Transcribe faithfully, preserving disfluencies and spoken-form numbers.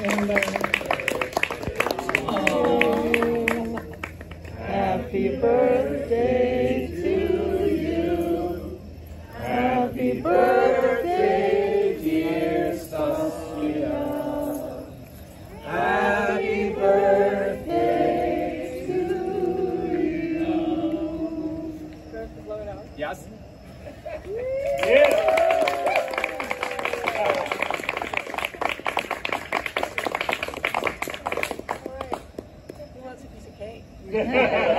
And uh, oh, happy birthday to you. Happy birthday, dear Saskia. Happy birthday to you. Yes? Yeah. Yeah.